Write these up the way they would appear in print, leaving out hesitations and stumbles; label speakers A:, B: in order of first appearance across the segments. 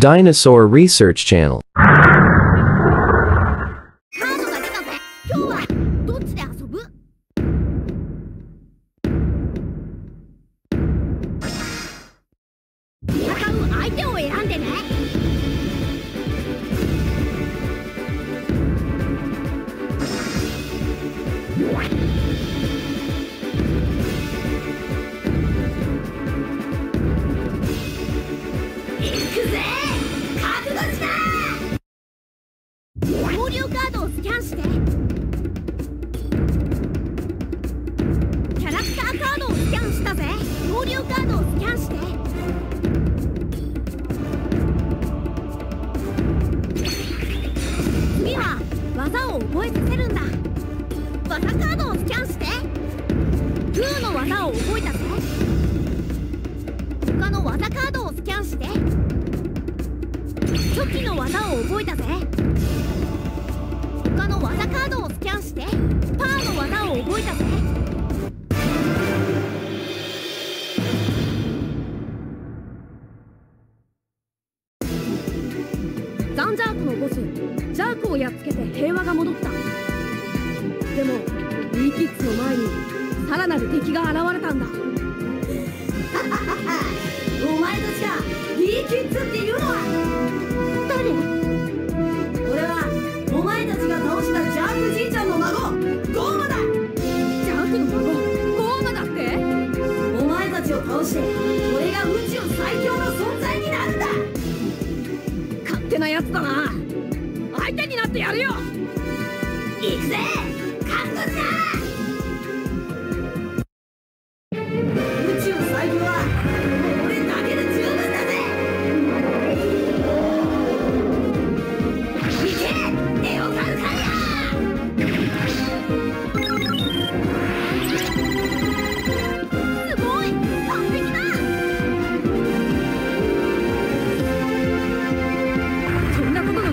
A: Dinosaur Research Channel.
B: カードが出たぜ。今日はどっちで遊ぶ？戦う相手を選んでね。行くぜ。覚悟しな。交流カードをスキャンして。キャラクターカードをスキャンしたぜ。交流カードをスキャンして。次は技を覚えさせるんだ。技カードをスキャンして。グーの技を覚えたぜ。他の技カードをスキャンして。初期の技を覚えたぜ。他の技カードをスキャンして。パーの技を覚えたぜ。ザンジャークのボスジャークをやっつけて平和が戻った。でもリーキッズの前にさらなる敵が現れたんだ。お前たちがリーキッズっていうのは誰？俺はお前たちが倒したジャークじいちゃんの孫ゴーマだ。ジャークの孫ゴーマだって？お前たちを倒して俺が宇宙最強の存在になるんだ。勝手なやつだな。相手になってやるよ。行くぜ。覚悟しな。宇宙最強は俺だけで十分だぜ。行けネオカルカリア。すごい完璧だ。そんなこと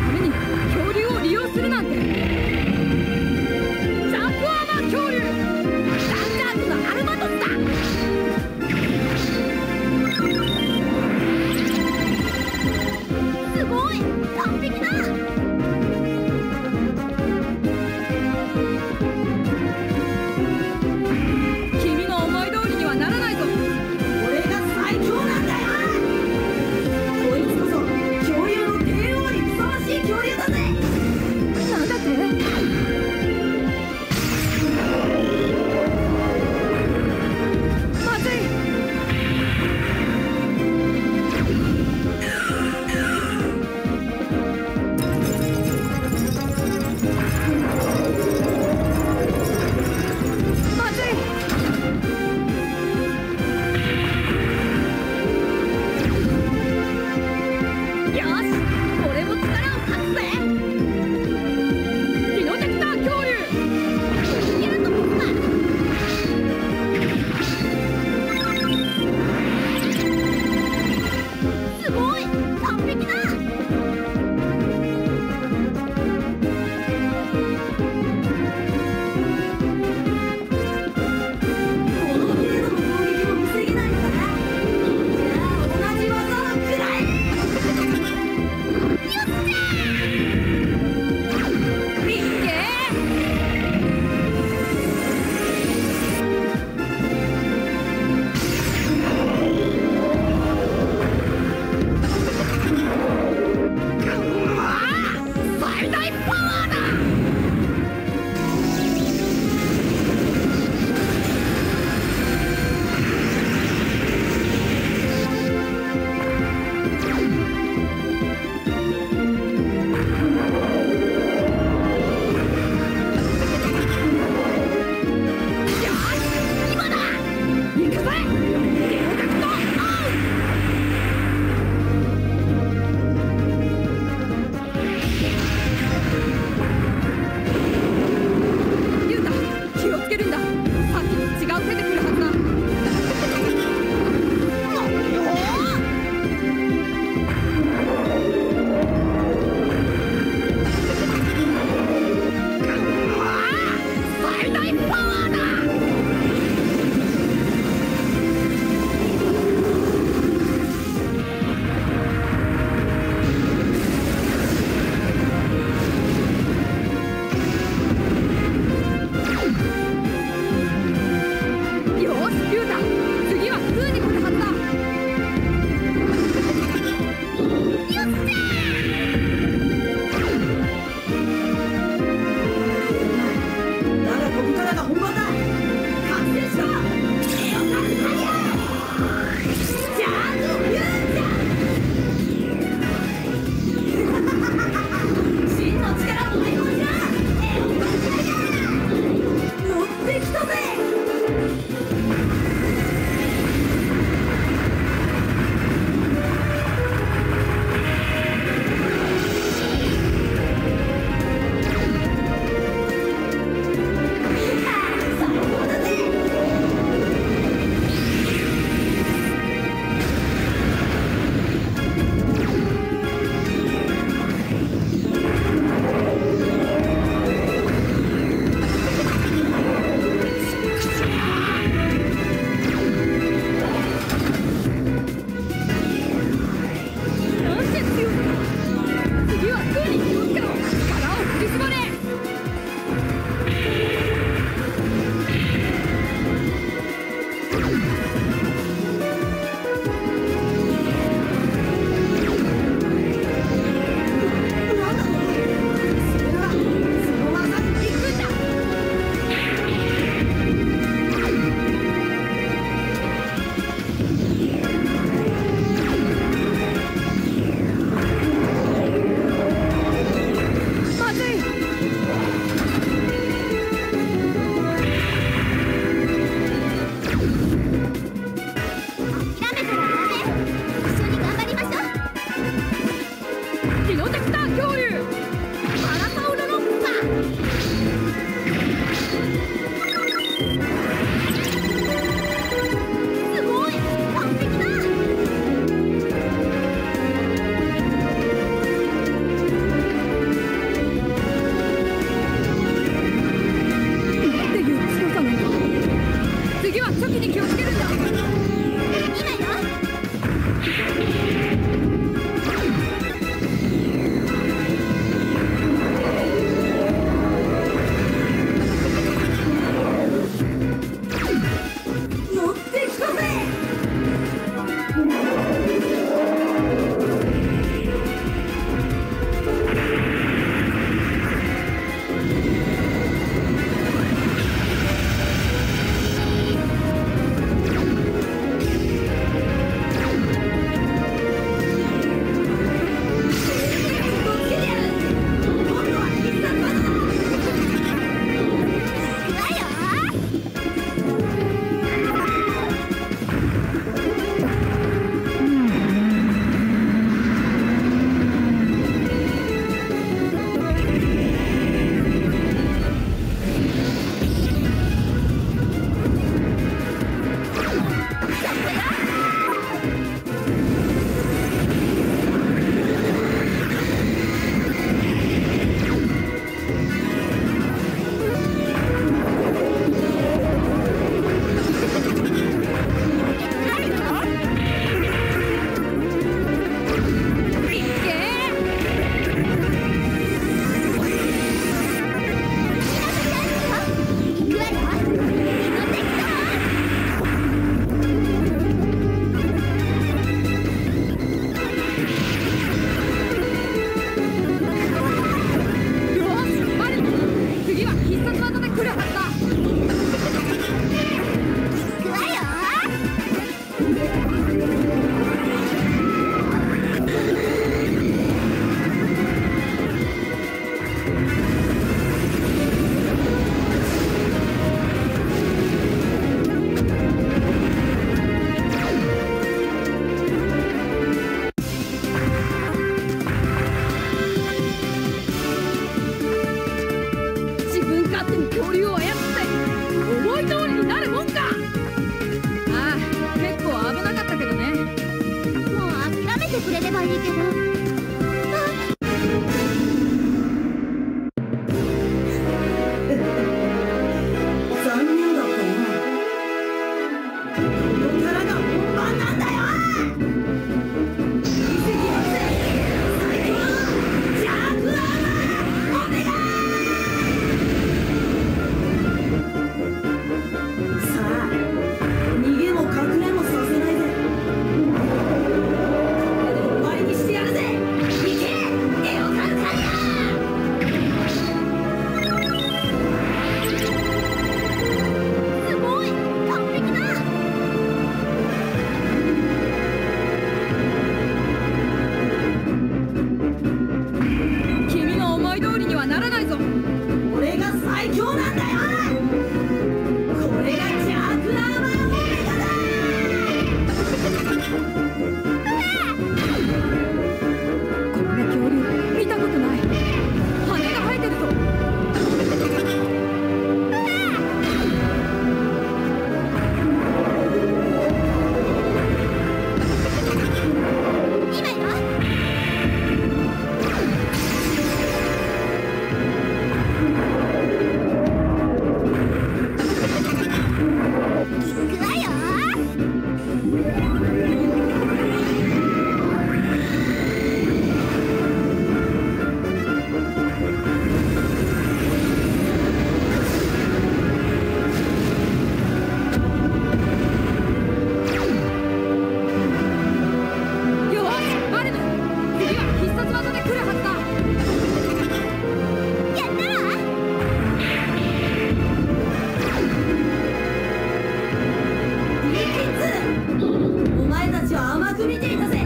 B: く見ていたぜ。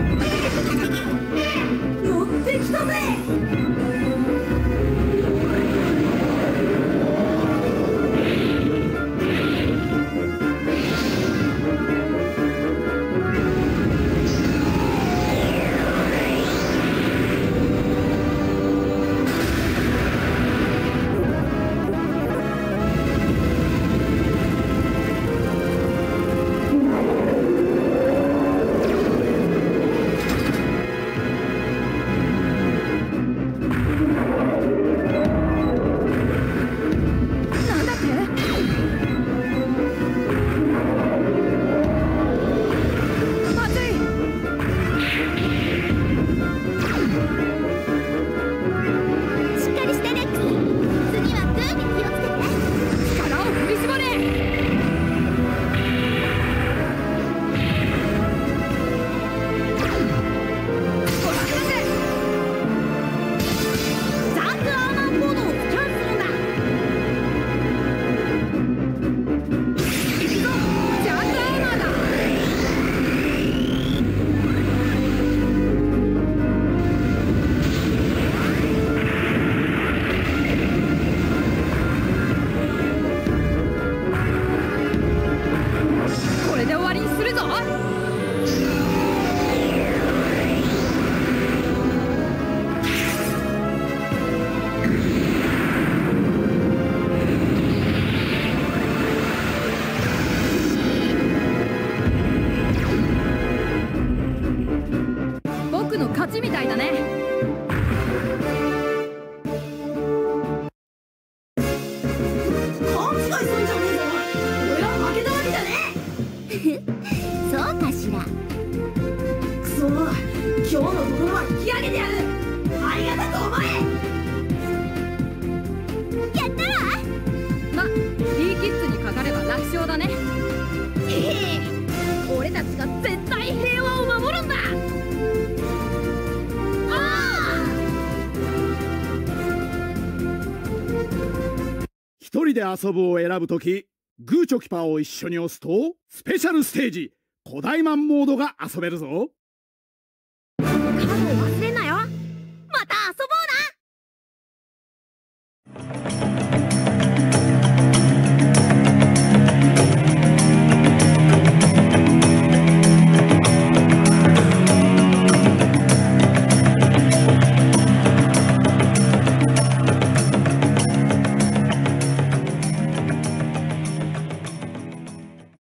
B: 乗ってきたぜ。僕の勝ちみたいだね。勘違いすんじゃねえぞ。俺は負けたわけじゃねえ。
C: そうかしら。
B: くそ、今日のところは引き上げてやる。ありがたく思え。
C: やったわ。
B: ま、いいキッズにかかれば楽勝だね。へへ、俺たちが絶対平和を守るんだ。
D: 一人で遊ぶを選ぶとき、グーチョキパーを一緒に押すと、スペシャルステージ、古代マンモードが遊べるぞ。